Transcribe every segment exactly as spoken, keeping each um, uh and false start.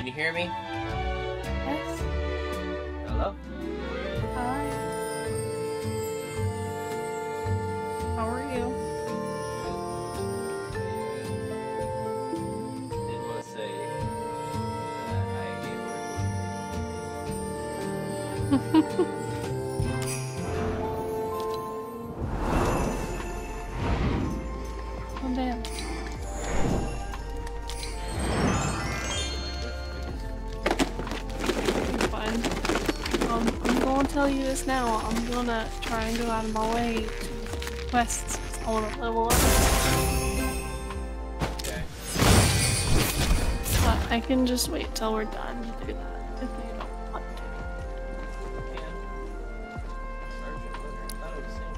Can you hear me? Yes. Hello? Hi. How are you? Did want to say that I hate work. Oh damn. You're fine. Um, I'm gonna tell you this now. I'm gonna try and go out of my way to quests. I wanna level up. Okay. But I can just wait till we're done to do that if you don't want to. Yeah. Sergeant Winter, I thought it was Sam.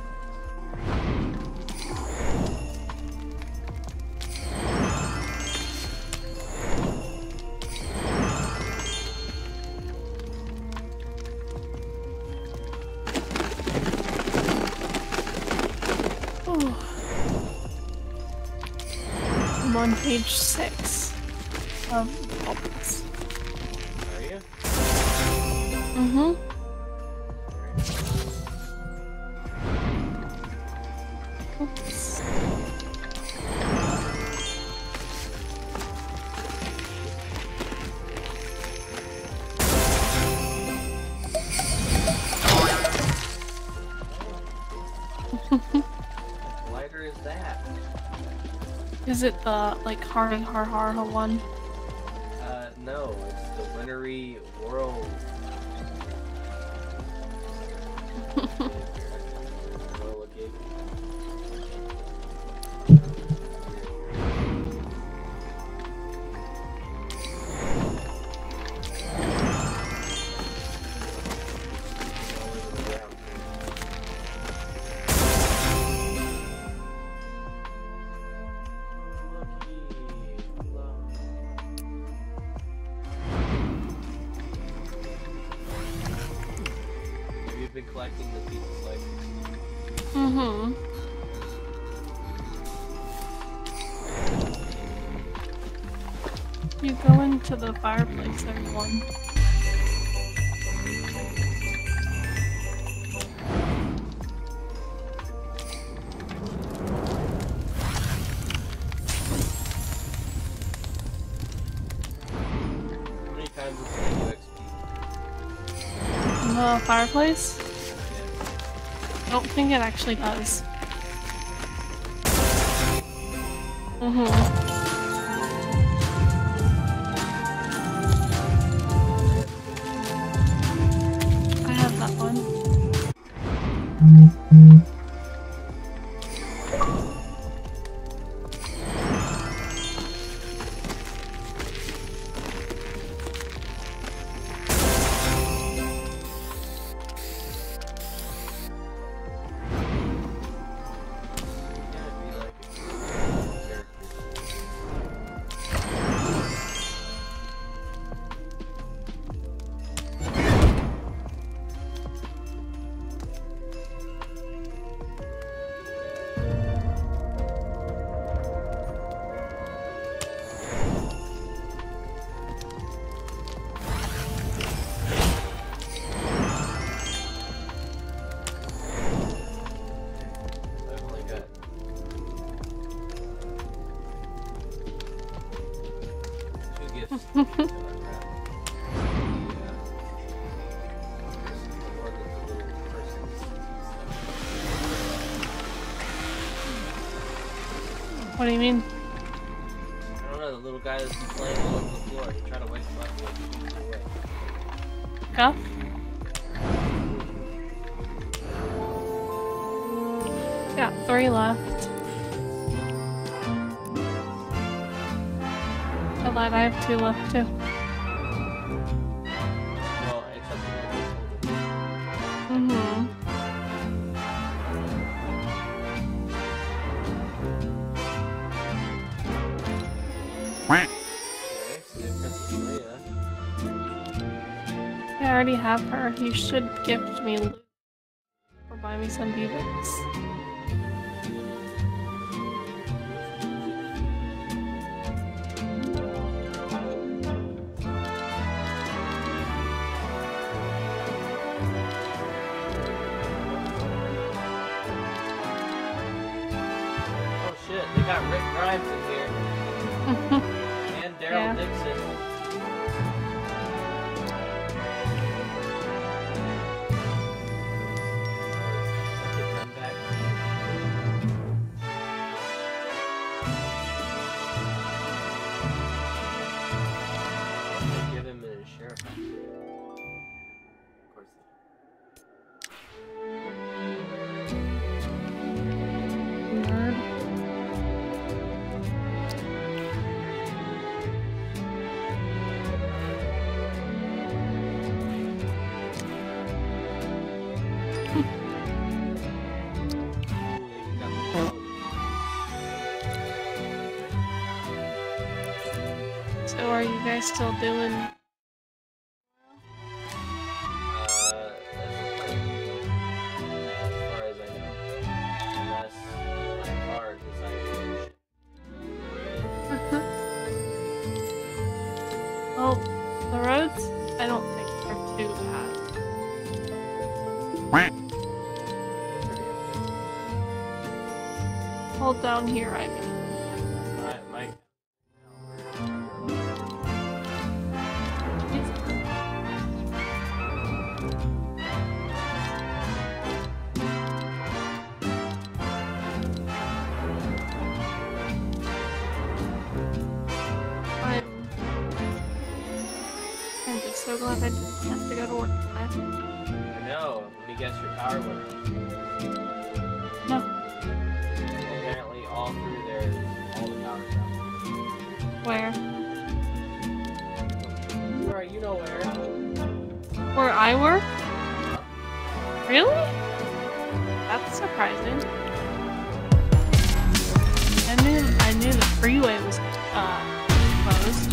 Ooh. I'm on page six of Opus. Are you? Mm-hmm. Oops. What lighter is that? Is it the, like, Hardy Har Har one? Uh, no, it's the Wintery World. Roll a gig. Have you been collecting the pizza slices? Mm-hmm. You go into the fireplace, everyone. How many times does it give you X P? The fireplace? Yeah. I don't think it actually does. Mm-hmm. I have that one. Yeah, it'd be like a character. I've only got two gifts. to unwrap. The, uh, the one with the little persons stuff. What do you mean? I don't know, the little guy that's been playing all over the floor. I'm trying to wake him up and like, keep him away. Cuff? Got three left. I lied, I have two left too. Well, except for the Mm-hmm. Okay, so we have Princess Leia. I already have her. You should gift me loot. Or buy me some V-Bucks. got Rick Grimes in here. And Daryl Yeah. Dixon. Come back. They give him a sheriff hat. Of course they Nerd. So are you guys still doing? Uh, that's the plan. As far as I know. Unless my car decides to do shit. Well, the roads I don't think are too bad. Hold down here, I mean. My, my I'm, I'm just so glad I didn't have to go to work tonight. I know. Let me guess, your power went out. No. Apparently, all through there, all the power's out. Where? Where you know where? Where I work? Really? That's surprising. I knew I knew the freeway was uh closed.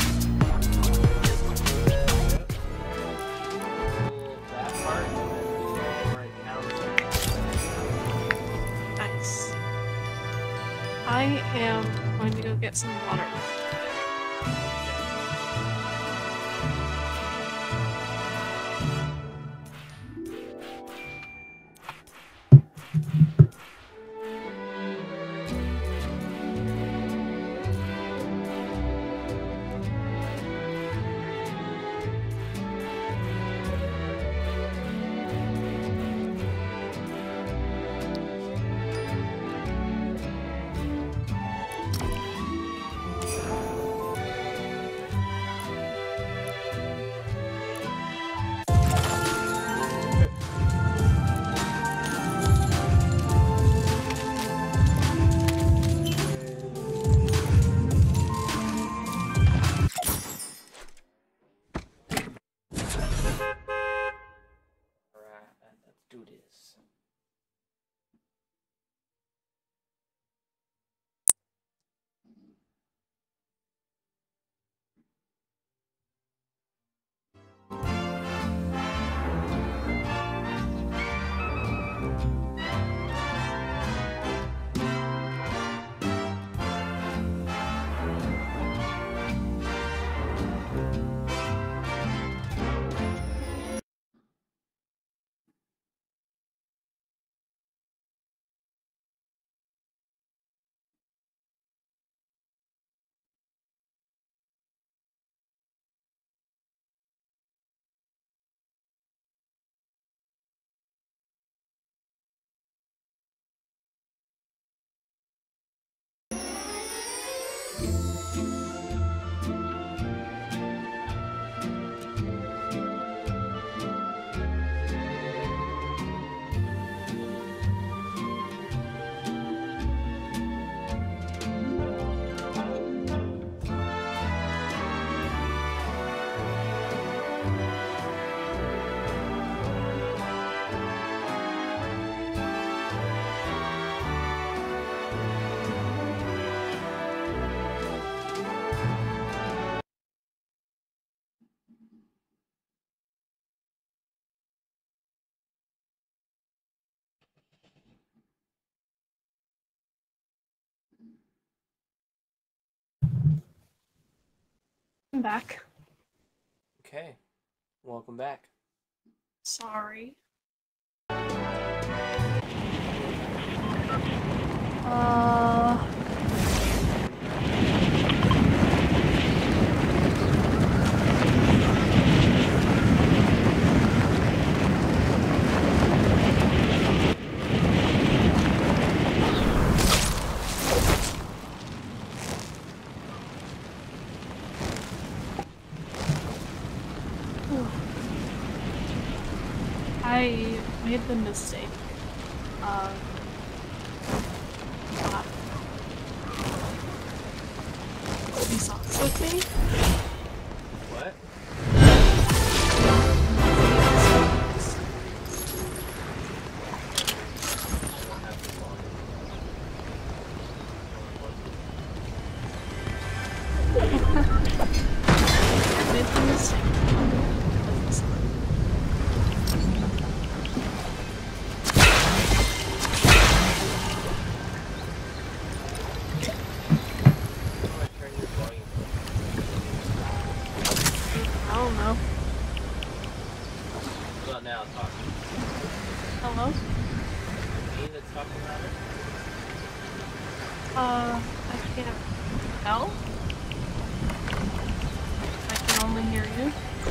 That part, and then we're in town. Nice. I am going to go get some water. Alright, let's do this. I'm back. Okay, welcome back. Sorry. Uh the mistake of not taking socks with me. What? I don't know. What about now? Talk. Hello? Me that's talking about it? Uh, I can't tell. I can only hear you.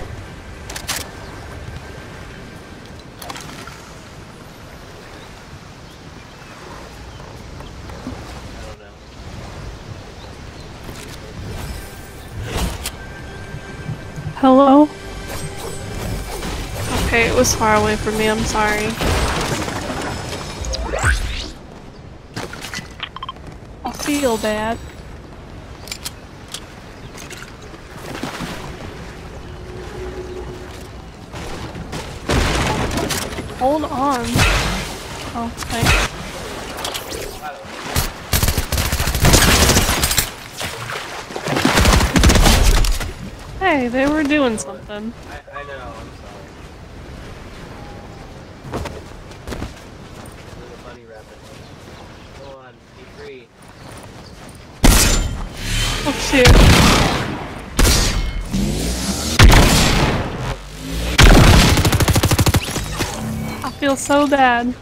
I don't know. Hello? Okay, it was far away from me, I'm sorry. I feel bad. Hold on. Oh, thanks. Hey, they were doing something. I, I know, I'm sorry. There's a bunny rabbit. Go on, be free. Oh shit. I feel so bad.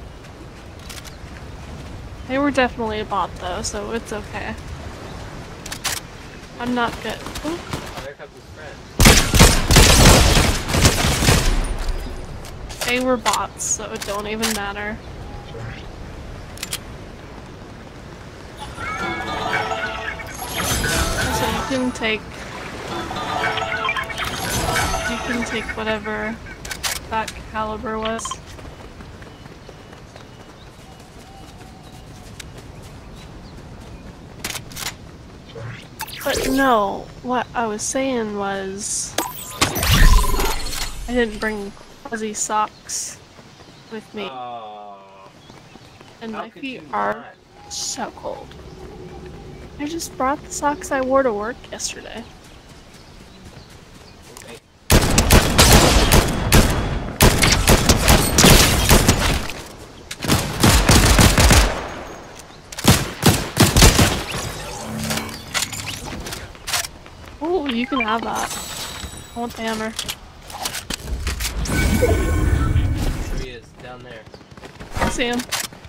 They were definitely a bot though, so it's okay. I'm not good. Ooh. Oh, there comes his friend. They were bots, so it don't even matter. So you can take... You can take whatever that caliber was. But no, what I was saying was... I didn't bring fuzzy socks with me. Oh, And how my could feet you are not? so cold. I just brought the socks I wore to work yesterday. Okay. Ooh, you can have that. I want the hammer. There he is, down there. I see him.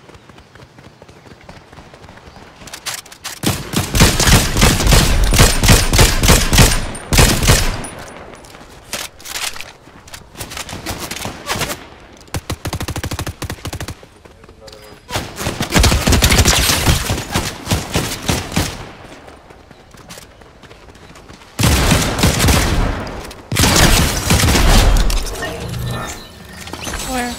There's another one. Where?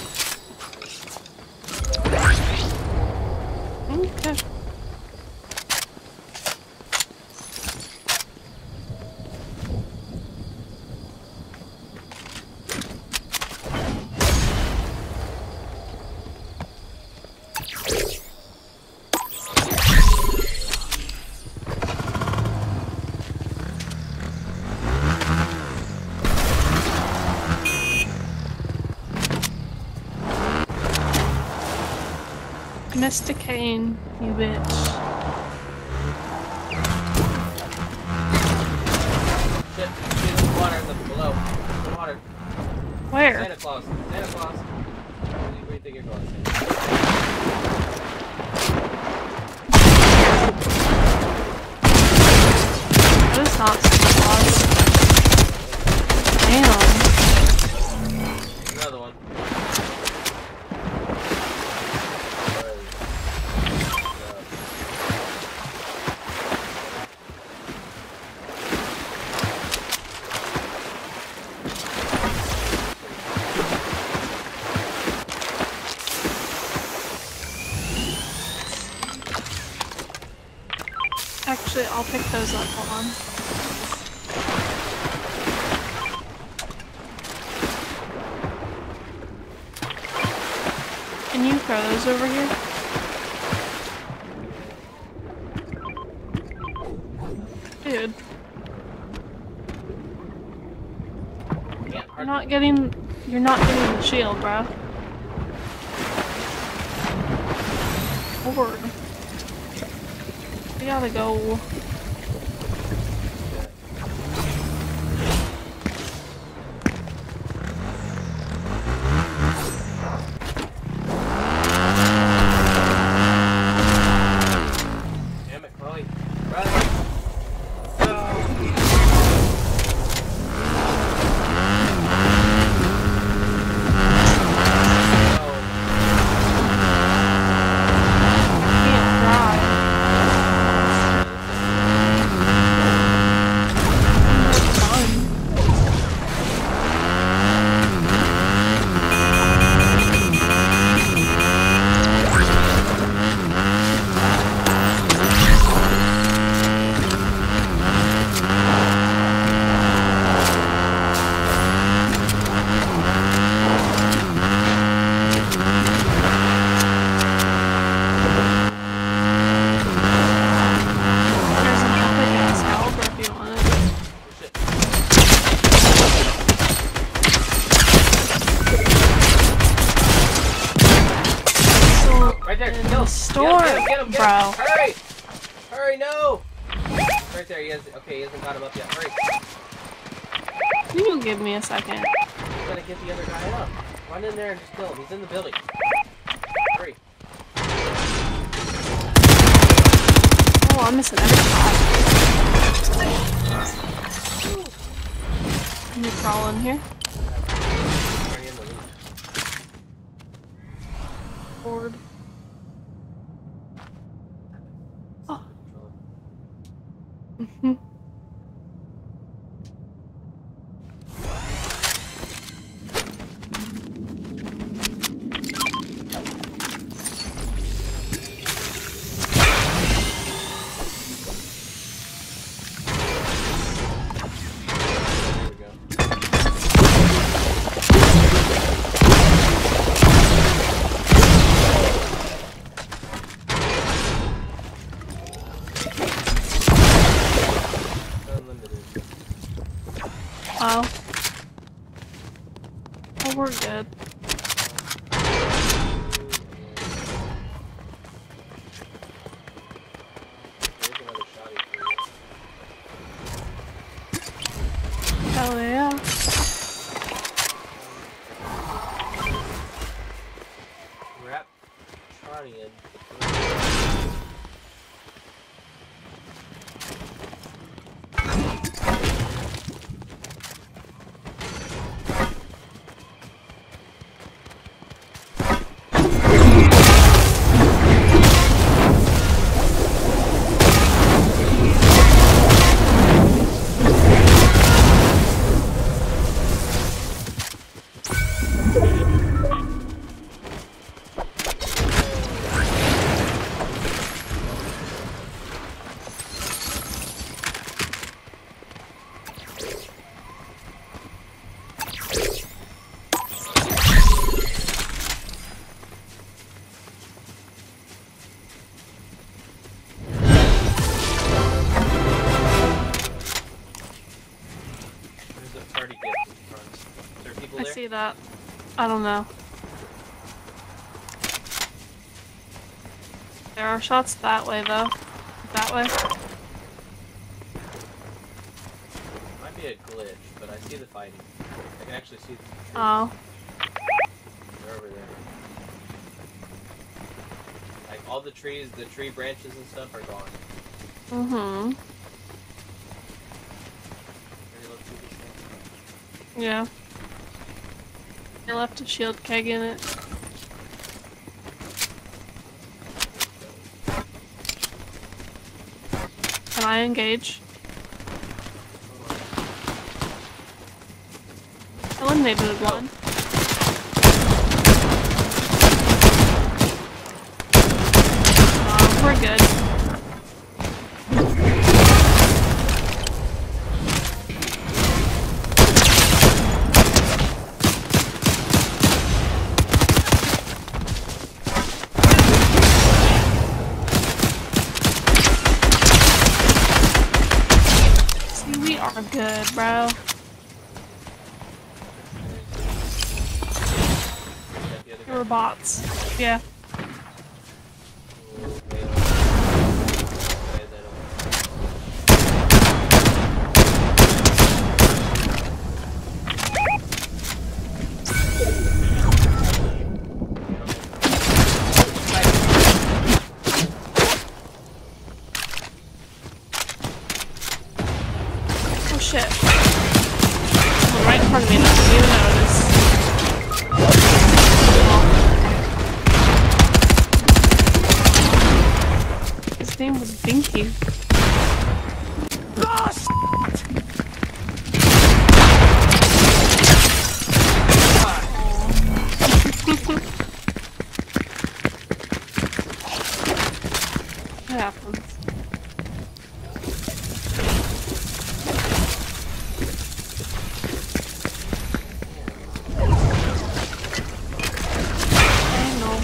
Okay. Mister Kane, you bitch. Shit, there's water in the below. Water. Where? Santa Claus. Santa Claus. Where do you, where do you think you're going? That is not Santa Claus. Damn. Another one. Actually, I'll pick those up. Hold on. Can you throw those over here? Dude. You're not getting- you're not getting the shield, bro. Lord. We gotta go. Damn it, Chloe. Run! Store, get him, get him, get him, get bro. him. Hurry! Hurry, no! Right there, he has. Okay, he hasn't got him up yet. Hurry! You give me a second. You gotta get the other guy up. Run in there and just kill him. He's in the building. Hurry! Oh, I'm missing every shot. Can you crawl in here? Hurry in the loot. Board. Oh. Mhm. Oh. Oh, we're good. Hell yeah. Wrap Charlie in. I see that. I don't know. There are shots that way, though. That way. Might be a glitch, but I see the fighting. I can actually see the trees. Oh. They're over there. Like, all the trees, the tree branches and stuff are gone. Mm-hmm. Yeah. I left a shield keg in it. Can I engage? Eliminated one. Oh, we're good. not good, bro. There were bots. Yeah. Oh shit. Well, right in front of me, not even notice. His name was Binky. What happens? I know.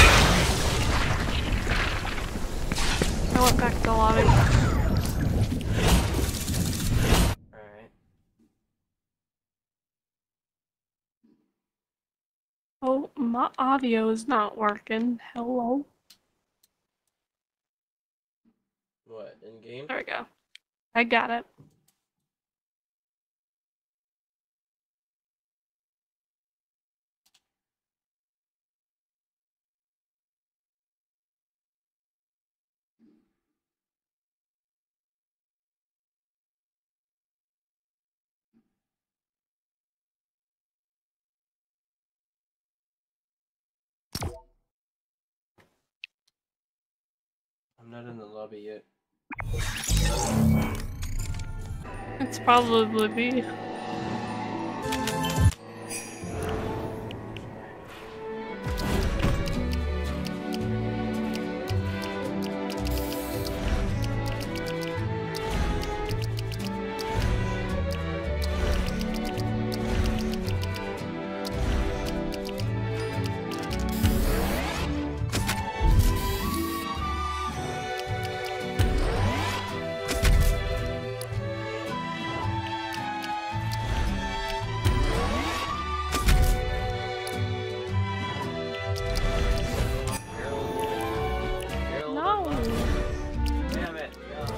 I went back to the lobby. Alright. Oh, my audio is not working. Hello? What, in game? There we go. I got it. I'm not in the lobby yet. It's probably me. No. Damn it.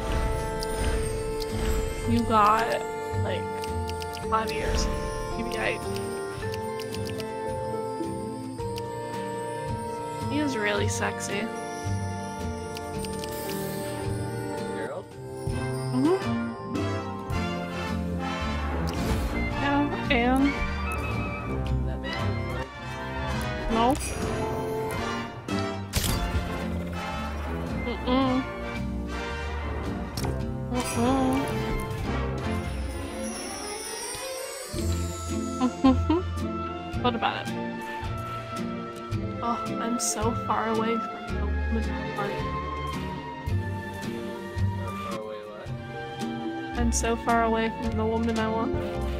You got like five years. You be right. He is really sexy. Girl? Mm-hmm. Yeah, and That man was like, no. Mm-mm. Mm-mm. What about it? Oh, I'm so far away from the woman I want. how far away what? I'm so far away from the woman I want.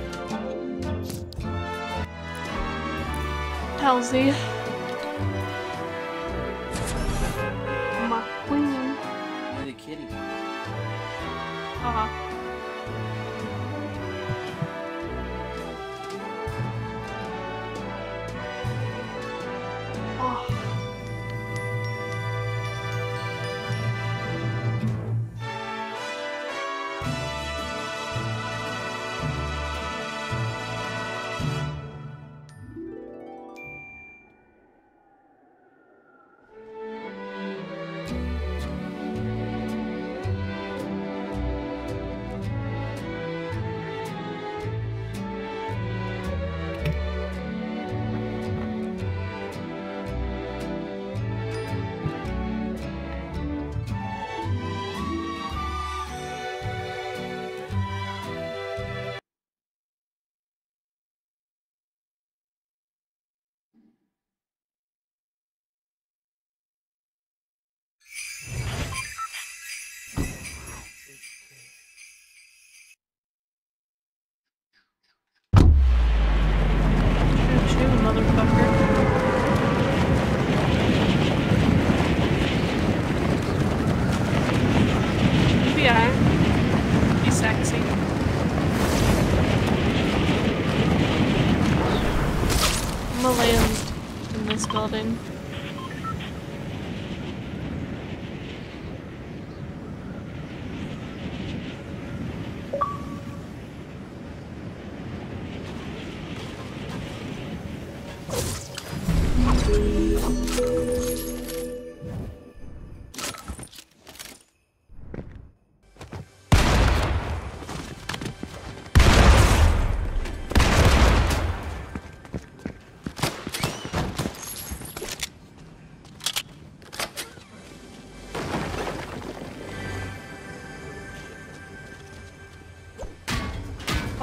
Halsey. My queen. You're the kitty. Uh-huh. Oh.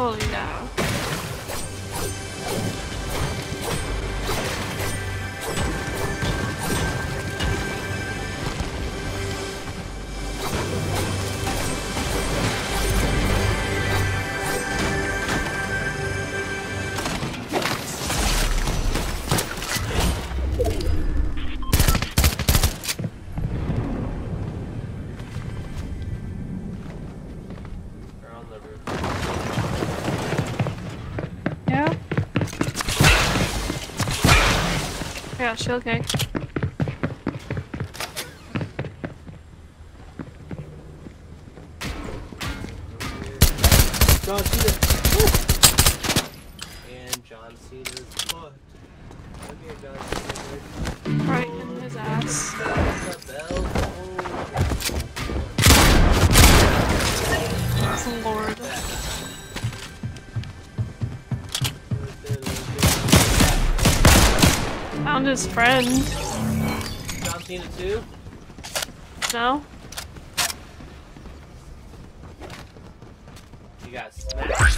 Oh yeah. They're on the roof. Yeah? Yeah, she okay. John Cena! And John Cena's foot. Come here, John Cena. Right in his ass. The bell. Lord. Found his friend. John Cena too? No? You got smacked.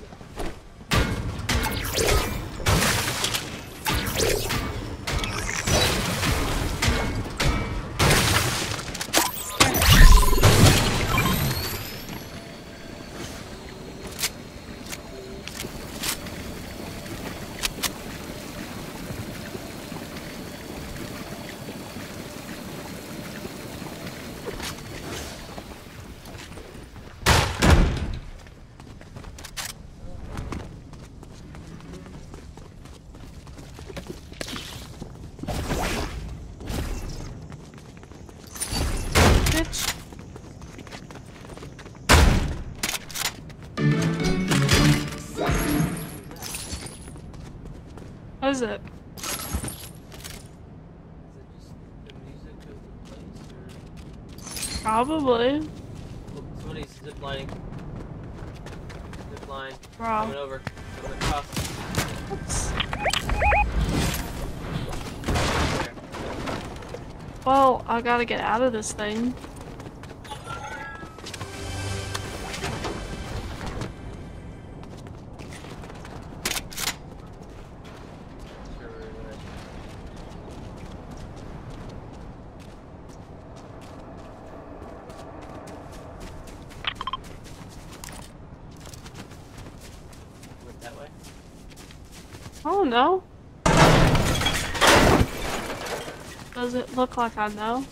Bitch. What is it? Is it just the music of the place, or Probably. oh, somebody's ziplining? Zipline. Wrong. Coming over. Coming across. Oops. There. Well, I gotta get out of this thing. Sure, we're gonna- Went that way. Oh no. Does it look like I know?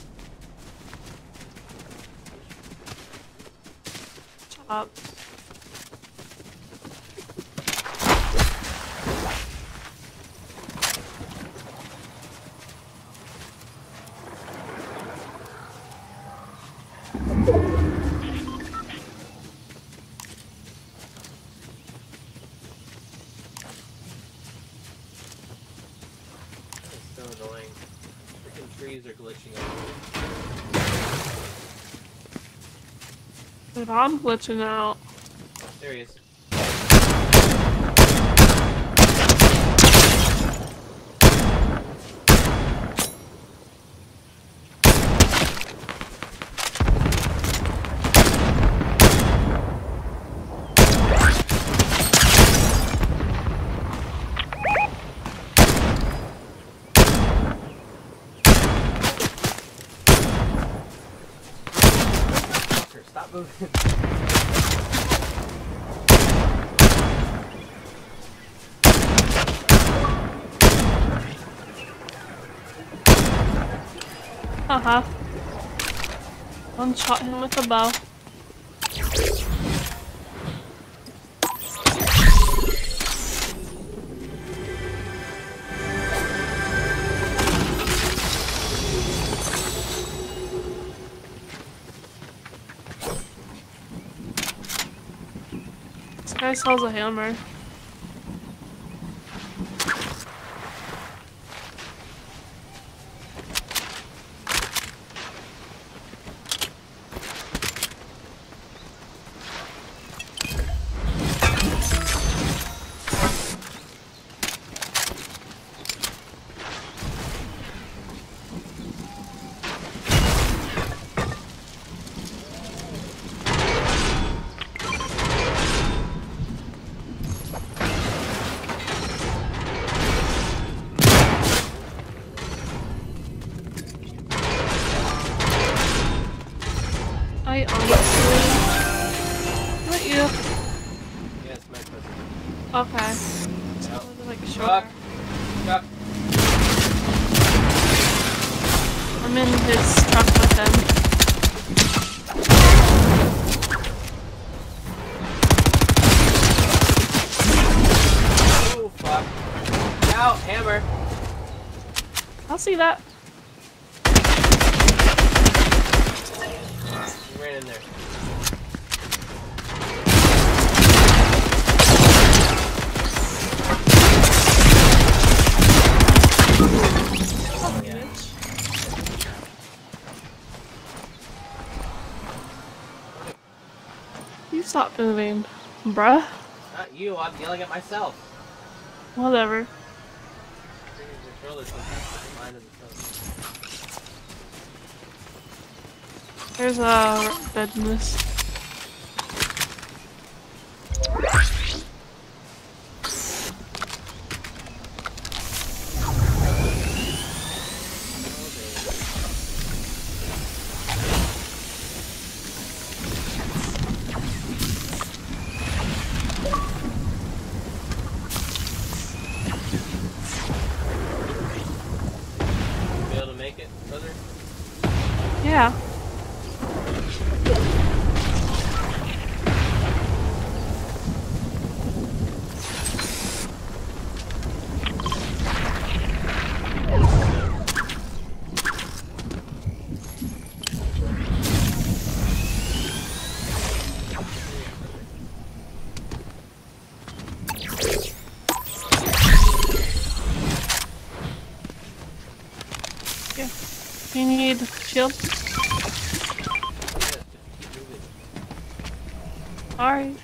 Shut up. It's so annoying. Freaking trees are glitching out. But I'm glitching out. There he is. Fucker, stop moving. Uh-huh. One shot him with a bow. This guy sells a hammer. I honestly. What you? Yeah, it's my cousin. Okay. Yep. I was like sure. Truck. Truck. I'm in his truck with him. Oh fuck. Out, hammer. I'll see that. He ran in there. Oh, bitch. You stop moving, bruh. Not you, I'm yelling at myself. Whatever. Freaking controller's sometimes mine isn't so. There's a business. Be able to make it, brother? Yeah. Yeah. You need shield? Yeah, just keep moving. Alright.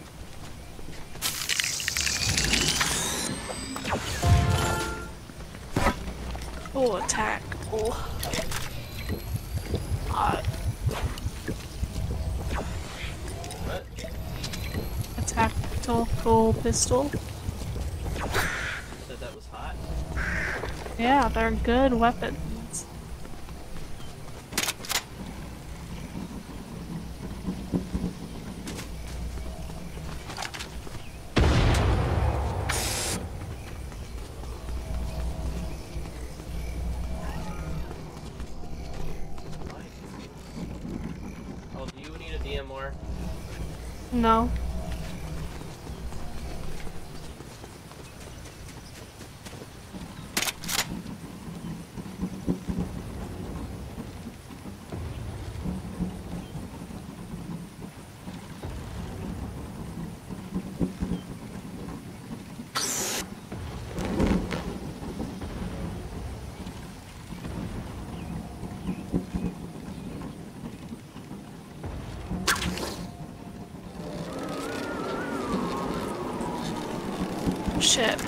Oh, attack. Oh. Uh, What? attack full pistol. You said that was hot? Yeah, they're good weapons. Oh, do you need a D M R? No. Shit.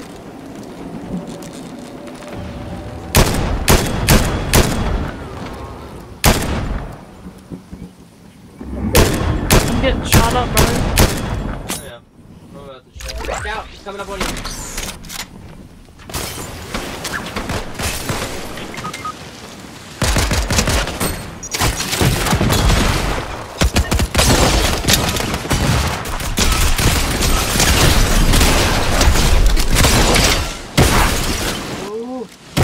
I'm getting shot up, brother. Oh, yeah. I'm about to shoot. Watch out! He's coming up on you. Ooh.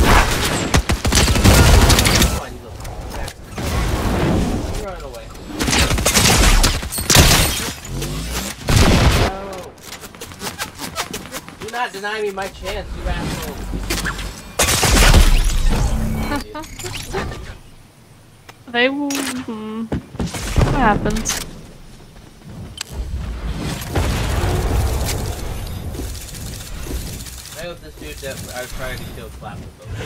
Oh, I need those back. He's running away. No. Do not deny me my chance, you asshole. They will. Hmm. What happens? I hope this dude that I was trying to kill clapped with them.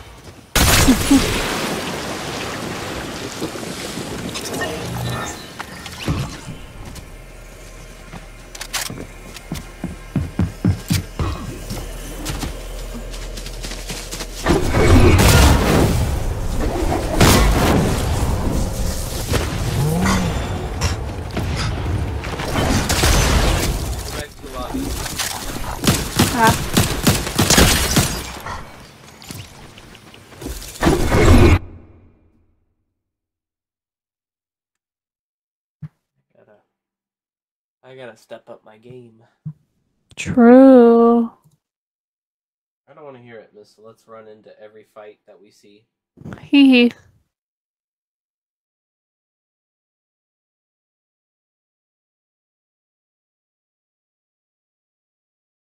Back to the lobby. Ah. I gotta step up my game. True. I don't want to hear it, miss. Let's run into every fight that we see. Hee hee.